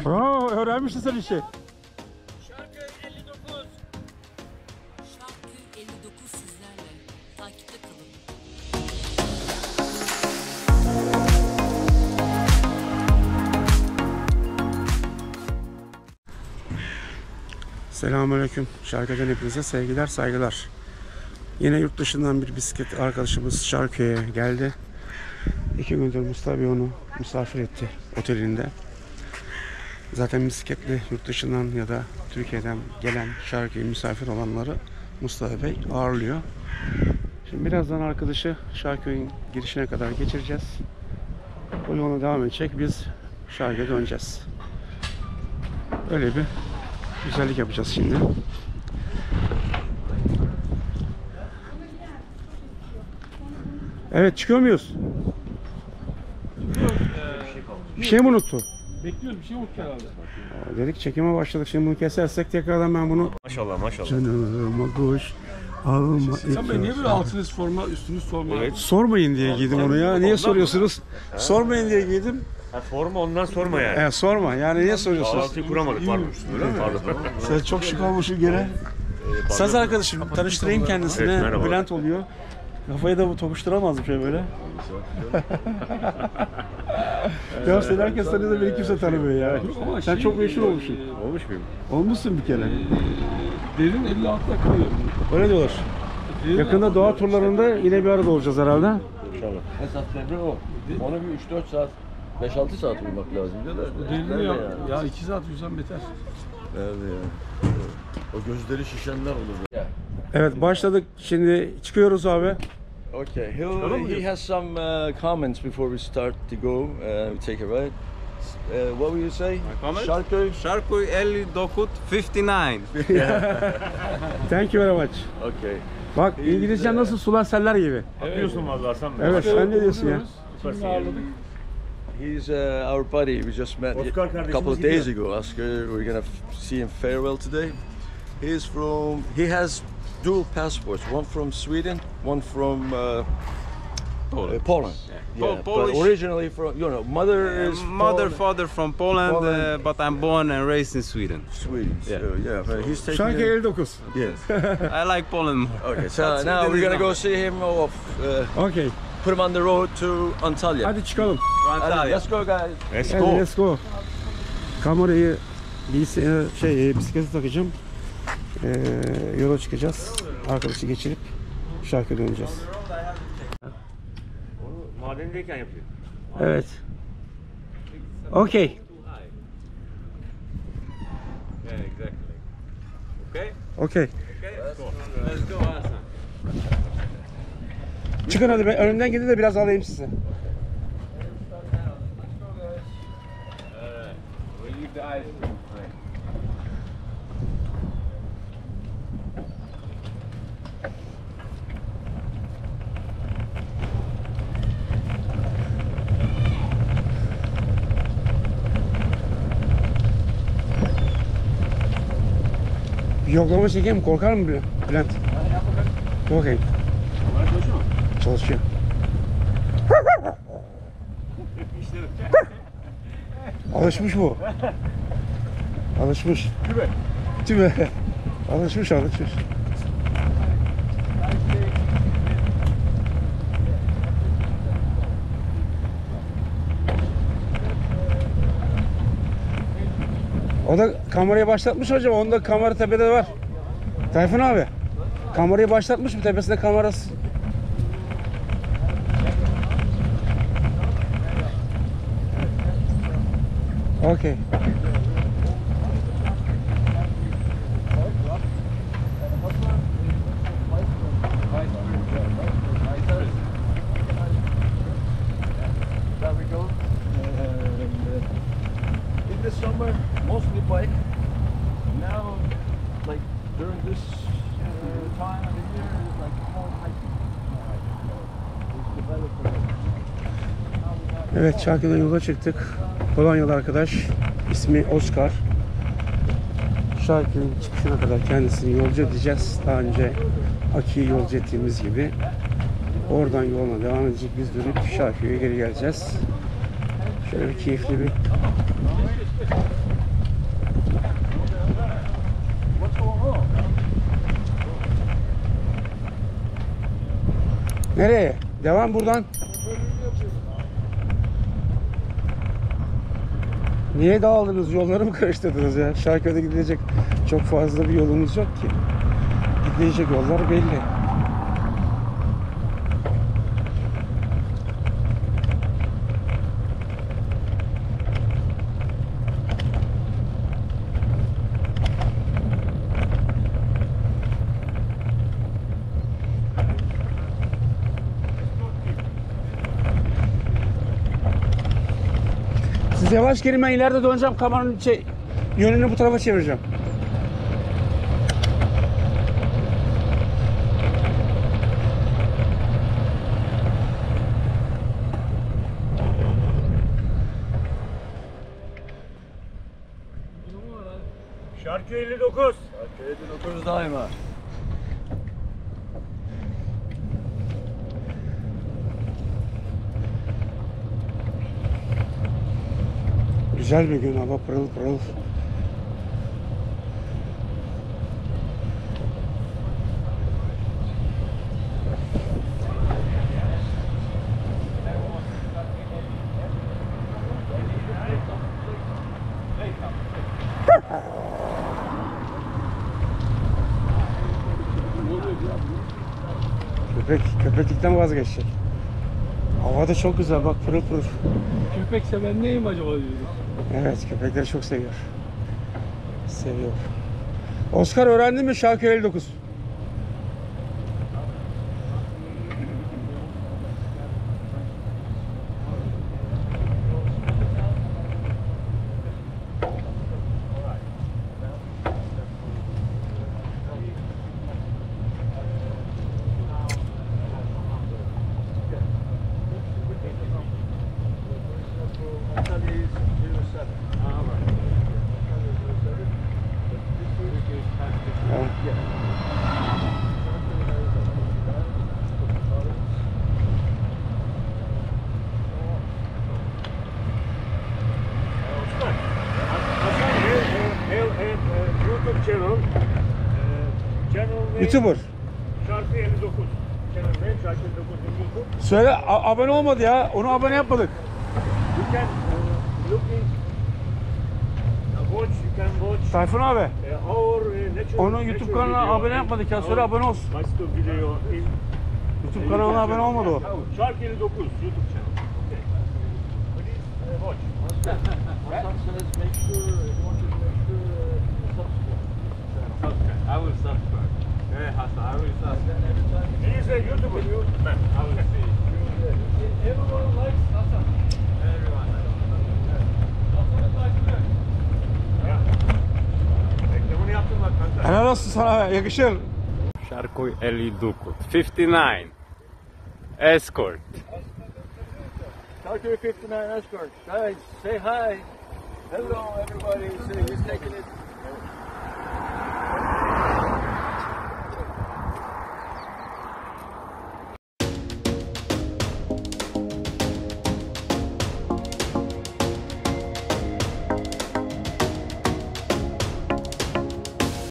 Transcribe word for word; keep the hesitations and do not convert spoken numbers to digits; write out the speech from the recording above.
Bravo, öğrenmişsin sen işi. Şarköy elli dokuz. Şarköy elli dokuz sizlerle. Takipte kalın. Selamünaleyküm. Şarköy'den hepinize sevgiler, saygılar. Yine yurt dışından bir bisiklet arkadaşımız Şarköy'e geldi. İki gündür Mustafa onu misafir etti otelinde. Zaten bisikletle yurt dışından ya da Türkiye'den gelen Şarköy'e misafir olanları Mustafa Bey ağırlıyor. Şimdi birazdan arkadaşı Şarköy'ün girişine kadar geçireceğiz. O yoluna devam edecek. Biz Şarköy'e döneceğiz. Öyle bir güzellik yapacağız şimdi. Evet, çıkıyor muyuz? Bir şey mi unuttu? Bekliyoruz, bir şey unuttuk herhalde. Dedik çekime başladık. Şimdi bunu kesersek tekrardan ben bunu... Maşallah maşallah. Canıma kuş alma. Sen Bey niye böyle altınız forma, üstünüz forma? Evet. Sormayın diye giydim onu ya. Niye soruyorsunuz? Sormayın diye giydim. Ha, forma ondan sorma yani. E, sorma. Yani niye soruyorsunuz? Bağlantıyı kuramadık pardon. Öyle mi? Pardon. Sen çok şık olmuşsun gene. Saz arkadaşım. Tanıştırayım kendisine. Evet, merhaba. Bülent oluyor. Kafayı da bu tokuşturamaz bir şey böyle. Ya sen herkes tanıyor da beni kimse tanımıyor ya. Ama Sen şey, çok meşhur olmuşsun. Olmuş muyum? Olmuşsun bir kere. Derin elli altıda kalıyor. Öyle diyorlar. Yakında doğa turlarında yine bir arada olacağız herhalde. İnşallah. Hesapları o. Onu bir üç dört saat, beş altı saat uyumak lazım diyorlar. Derin ya. Ya iki saat uyusam beter. Nerede ya? O gözleri şişenler olur. Yeah. Evet, başladık. Şimdi çıkıyoruz abi. Okay. He'll, he has some uh, comments before we start to go. Uh, we take a ride. Uh, what will you say? comment? Şarköy. Şarköy elli dokuz elli dokuz. Thank you very much. Okay. Bak İngilizce nasıl sular seller gibi. Atıyorsun vallahi Hasan Bey. Evet, sen ne diyorsun ya? Şimdi ağırladık. He's uh, our buddy. We just met Oscar a kardeşimiz couple of gidiyor. days ago. Oscar, we're gonna f- see him farewell today. He's from. He has dual passports. One from Sweden, one from uh, Poland. uh, Poland. Po- Yeah, but Polish. originally from, you know, mother is Mother, Poland, father from Poland, Poland. Uh, but I'm born and raised in Sweden. Sweden. So, Yeah. yeah, but he's taking. Şarkı a- elli dokuz. Yes. I like Poland more. Okay, so But now Sweden we're is gonna go not. see him off. Uh, Okay. put him on the road to Antalya. Hadi çıkalım. Hadi, Antalya. let's go, guys. Let's Hadi go. let's go. Kamerayı bilgisayara şey bisiklete takacağım. Ee, yola çıkacağız. Arkadaşı geçirip Şarköy'e döneceğiz. Onu madendeyken yapıyor. Evet. Okay. Yeah, exactly. Okay? Okay. Okay, let's go. Let's go, Hasan. Çıkın hadi, ben önümden gidin de biraz alayım sizi. We'll leave the ice cream. Bir yoklama çekeyim mi? Korkar mı Bülent? Dur bakayım. Çalışıyor. Alışmış bu. Alışmış. Tübe. Tübe. Alışmış, alışmış. O da kamerayı başlatmış hocam. Onda kamera tepede var. Tayfun abi. Kamerayı başlatmış mı? Tepesinde kamerası. Okay. There we go. And, uh, in the summer, mostly bike. Now, like during this uh, time of the year, it's like more hiking. It's developed a lot. Evet, Şarköy'den yola çıktık. Polonyalı arkadaş. İsmi Oscar. Şarköy'ün çıkışına kadar kendisini yolcu edeceğiz. Daha önce Aki'yi yolcu ettiğimiz gibi. Oradan yoluna devam edecek. Biz dönüp Şarköy'e geri geleceğiz. Şöyle bir keyifli bir Nereye? Devam buradan. Niye dağıldınız? Yolları mı karıştırdınız ya? Şarköy'de gidilecek çok fazla bir yolumuz yok ki. Gidilecek yollar belli. Siz yavaş gelin, ben ileride döneceğim, kameranın şey, yönünü bu tarafa çevireceğim. Şarköy elli dokuz. elli dokuz daima. Güzel bir gün, hava pırıl pırıl. Köpek, köpeklikten vazgeçecek. Hava da çok güzel, bak pırıl pırıl. Köpek seven neyim acaba diyoruz. Evet, köpekleri çok seviyor. Seviyor. Oscar, öğrendin mi Şarköy elli dokuz? YouTube channel. Channel name YouTuber. Şarköy elli dokuz. Channel name Şarköy elli dokuz YouTube. Söyle, a- abone olmadı ya. Onu abone yapmadık. You can uh, looking uh, watch. You can watch Tayfun abi. uh, our uh, natural. Onu YouTube natural kanalına video abone in yapmadık ya. our Söyle abone olsun. Master video in YouTube kanalına abone olmadı o. Şarköy elli dokuz YouTube channel. Okay. Please uh, watch. Hasan says make sure, you want to make sure uh, subscribe. Subscribe. I will subscribe. Yeah, Hassan, I will subscribe. Every time you He is a YouTuber. Man. I will see. everyone likes Hasan. Everyone. Ya. Reklamını yaptın bak kanka. Helal olsun sana, yakışır. Şarköy elli dokuz. fifty nine. Escort. Şarköy fifty-nine Escort. Guys, say hi. Hello everybody. Say he's taking it.